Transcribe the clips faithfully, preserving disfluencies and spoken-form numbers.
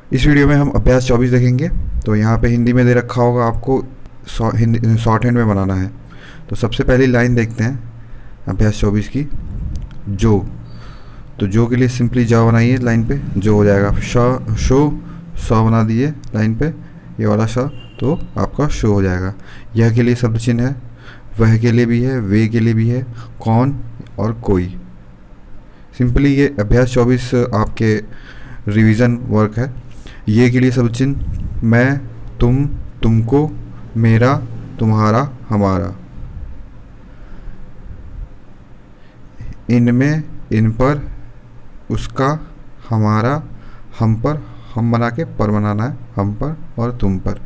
इस वीडियो में हम अभ्यास चौबीस देखेंगे। तो यहाँ पे हिंदी में दे रखा होगा आपको, शॉर्ट हैंड में बनाना है। तो सबसे पहली लाइन देखते हैं अभ्यास चौबीस की, जो। तो जो के लिए सिंपली जा बनाइए लाइन पे, जो हो जाएगा। श शो स बना दीजिए लाइन पे, ये वाला श, तो आपका शो हो जाएगा। यह के लिए शब्द चिन्ह है, वह के लिए भी है, वे के लिए भी है, कौन और कोई। सिंपली ये अभ्यास चौबीस आपके रिवीजन वर्क है। ये के लिए शब्द चिन्ह मैं, तुम, तुमको, मेरा, तुम्हारा, हमारा। इनमें, इन पर, उसका, हमारा, हम पर, हम बना के पर बनाना है, हम पर और तुम पर।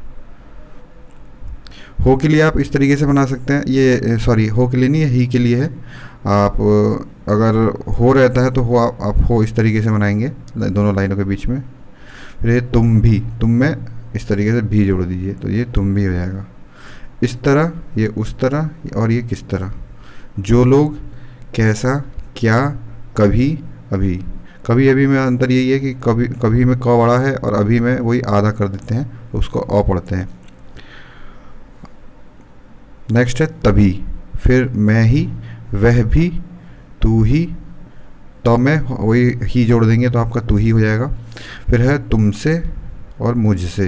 हो के लिए आप इस तरीके से बना सकते हैं, ये सॉरी हो के लिए नहीं, ही के लिए है। आप अगर हो रहता है तो हो आप, आप हो इस तरीके से बनाएंगे दोनों लाइनों के बीच में। फिर ये तुम भी, तुम में इस तरीके से भी जोड़ दीजिए, तो ये तुम भी हो जाएगा। इस तरह, ये उस तरह, और ये किस तरह। जो लोग, कैसा, क्या, कभी, अभी। कभी अभी में अंतर यही है कि कभी कभी में क बड़ा है और अभी में वही आधा कर देते हैं, तो उसको अ पढ़ते हैं। नेक्स्ट है तभी, फिर मैं ही, वह भी, तू ही, तो में वही ही जोड़ देंगे तो आपका तू ही हो जाएगा। फिर है तुमसे और मुझसे।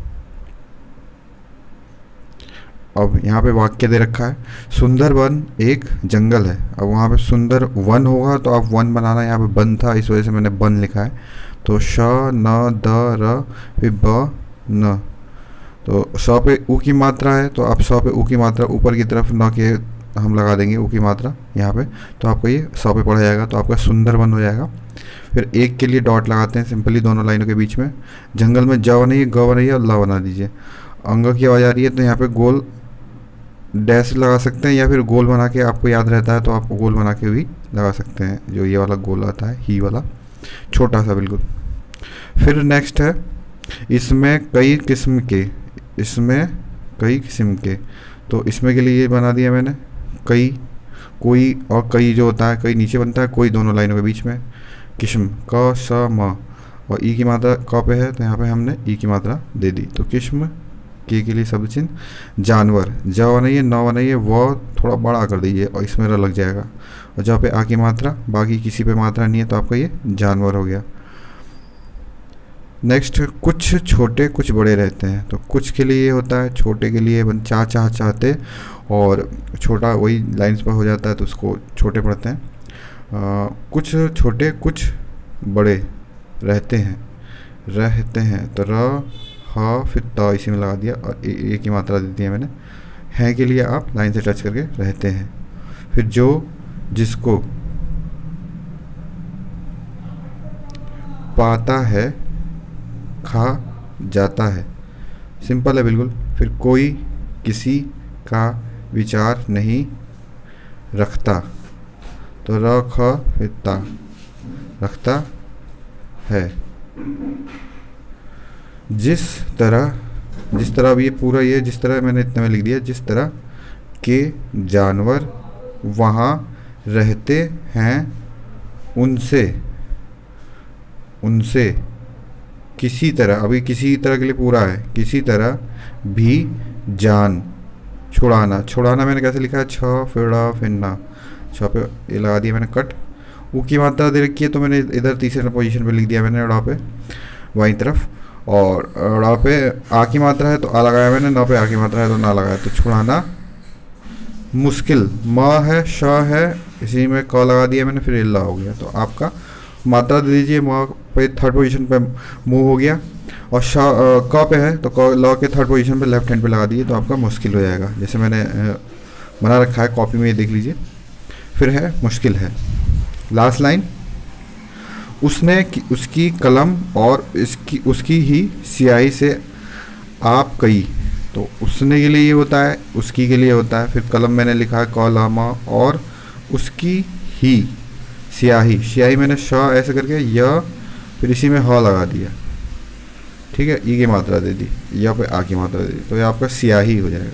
अब यहाँ पे वाक्य दे रखा है, सुंदर वन एक जंगल है। अब वहाँ पे सुंदर वन होगा तो आप वन बनाना, यहाँ पे बन था इस वजह से मैंने बन लिखा है। तो श न द र फिर ब न, तो स पे ऊ की मात्रा है, तो आप स पे ऊ की मात्रा ऊपर की तरफ न के हम लगा देंगे ऊ की मात्रा यहाँ पे, तो आपको ये स पे पढ़ा जाएगा, तो आपका सुंदर वन हो जाएगा। फिर एक के लिए डॉट लगाते हैं सिंपली दोनों लाइनों के बीच में। जंगल में ज बनाइए, ग बनाइए और ल बना दीजिए। अंग की आवाज़ आ रही है तो यहाँ पे गोल डैश लगा सकते हैं, या फिर गोल बना के आपको याद रहता है तो आप गोल बना के भी लगा सकते हैं, जो ये वाला गोल आता है ही वाला, छोटा सा बिल्कुल। फिर नेक्स्ट है, इसमें कई किस्म के, इसमें कई किस्म के। तो इसमें के लिए ये बना दिया मैंने कई, कोई और कई जो होता है, कई नीचे बनता है, कोई दोनों लाइनों के बीच में। किस्म क स म, और ई की मात्रा क पे है तो यहाँ पे हमने ई की मात्रा दे दी, तो किस्म के के लिए शब्द चिन्ह जानवर। ज बनाइए, न बनाइए, वो थोड़ा बड़ा कर दीजिए और इसमें र लग जाएगा। और जहाँ पे आ की मात्रा, बाकी किसी पे मात्रा नहीं है, तो आपका ये जानवर हो गया। नेक्स्ट, कुछ छोटे कुछ बड़े रहते हैं। तो कुछ के लिए ये होता है, छोटे के लिए बन चाह चाह चाहते, और छोटा वही लाइन्स पर हो जाता है तो उसको छोटे पढ़ते हैं। आ, कुछ छोटे कुछ बड़े रहते हैं, रहते हैं, तो र हा फिर त इसी में लगा दिया और ए, ए की मात्रा दे दी है मैंने। हैं के लिए आप लाइन से टच करके रहते हैं। फिर जो, जिसको, पाता है, खा जाता है, सिंपल है बिल्कुल। फिर कोई किसी का विचार नहीं रखता, तो र ख फिर ता, रखता है। जिस तरह, जिस तरह अब ये पूरा ये जिस तरह मैंने इतने में लिख दिया, जिस तरह के जानवर वहाँ रहते हैं उनसे, उनसे किसी तरह, अभी किसी तरह के लिए पूरा है, किसी तरह भी जान छुड़ाना। छुड़ाना मैंने कैसे लिखा है, छ फिर ड़ा फिर ना, छ पे ये लगा दिया मैंने कट। ऊ की मात्रा दे रखी है तो मैंने इधर तीसरे पोजीशन पे लिख दिया मैंने ड़ा पे बाईं तरफ, और ड़ा पे आ की मात्रा है तो आ लगाया मैंने, ना पे आ की मात्रा है तो ना लगाया। तो छुड़ाना मुश्किल, म है, श है, इसी में क लगा दिया मैंने, फिर ला हो गया। तो आपका मात्रा दे दीजिए, म पे थर्ड पोजीशन पे मुंह हो गया, और श क पे है तो क ल के थर्ड पोजीशन पे लेफ्ट हैंड पे लगा दिए, तो आपका मुश्किल हो जाएगा, जैसे मैंने बना रखा है कॉपी में, ये देख लीजिए। फिर है मुश्किल है। लास्ट लाइन, उसने उसकी कलम और इसकी उसकी ही स्याही से आप कई। तो उसने के लिए ये होता है, उसकी के लिए होता है। फिर कलम मैंने लिखा है कलम, और उसकी ही स्याही, स्याही मैंने श ऐसे करके य, फिर इसी में ह लगा दिया, ठीक है, ई की मात्रा दे दी, या पे आ की मात्रा दे दी, तो ये आपका स्याही हो जाएगा।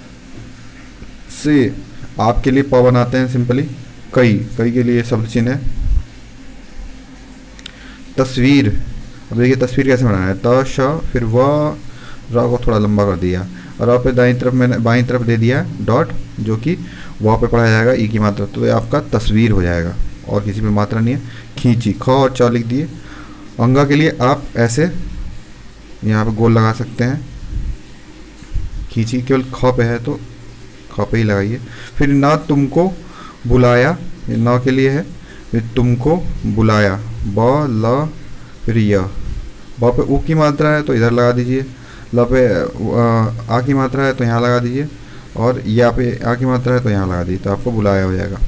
से आपके लिए प बनाते हैं सिंपली, कई, कई के लिए शब्द चिन्ह है। तस्वीर, अब देखिए तस्वीर कैसे बनाना है, त श फिर व, र को थोड़ा लंबा कर दिया और र पे दाईं तरफ मैंने बाईं तरफ दे दिया डॉट, जो कि व पे पढ़ा जाएगा ई की मात्रा, तो ये आपका तस्वीर हो जाएगा और किसी पे मात्रा नहीं है। खींची, ख और च लिख दिए। अंगा के लिए आप ऐसे यहाँ पे गोल लगा सकते हैं। खींची केवल ख पे है तो ख पे ही लगाइए। फिर ना तुमको बुलाया, ये न के लिए है। फिर तुमको बुलाया, ब ल फिर य, ब पे उ की मात्रा है तो इधर लगा दीजिए, ल पे आ की मात्रा है तो यहाँ लगा दीजिए और या पे आ की मात्रा है तो यहाँ लगा दीजिए, तो आपको बुलाया हो जाएगा।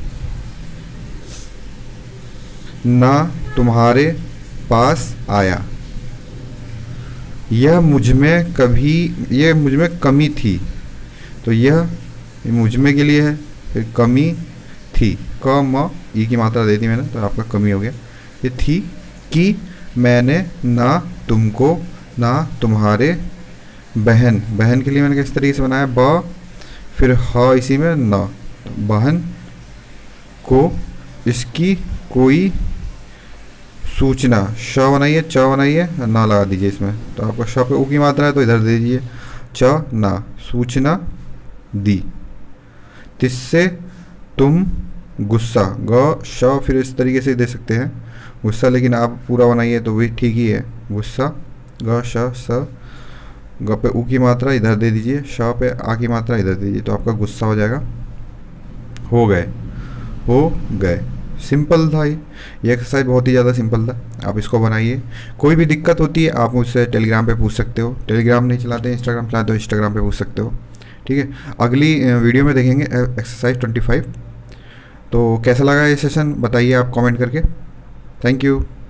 ना तुम्हारे पास आया, यह मुझ में कभी यह मुझ में कमी थी, तो यह मुझ में के लिए है। फिर कमी थी, क म ई की मात्रा दे दी मैंने तो आपका कमी हो गया। ये थी कि मैंने ना तुमको ना तुम्हारे बहन, बहन के लिए मैंने किस तरीके से बनाया, ब फिर ह इसी में न, बहन को इसकी कोई सूचना, श बनाइए च बनाइए ना लगा दीजिए इसमें, तो आपका श पे उ की मात्रा है तो इधर दे दीजिए, च ना सूचना दी। तिससे तुम गुस्सा, ग श फिर इस तरीके से दे सकते हैं गुस्सा, लेकिन आप पूरा बनाइए तो भी ठीक ही है। गुस्सा, ग श स, ग पे उ की मात्रा इधर दे दीजिए, श पे आ की मात्रा इधर दे दीजिए, तो आपका गुस्सा हो जाएगा। हो गए, हो गए, सिंपल था ये ये एक्सरसाइज बहुत ही ज़्यादा सिंपल था, आप इसको बनाइए। कोई भी दिक्कत होती है आप मुझसे टेलीग्राम पे पूछ सकते हो, टेलीग्राम नहीं चलाते इंस्टाग्राम चलाते हो इंस्टाग्राम पे पूछ सकते हो, ठीक है। अगली वीडियो में देखेंगे एक्सरसाइज ट्वेंटी फाइव। तो कैसा लगा ये सेशन बताइए आप कमेंट करके। Thank you.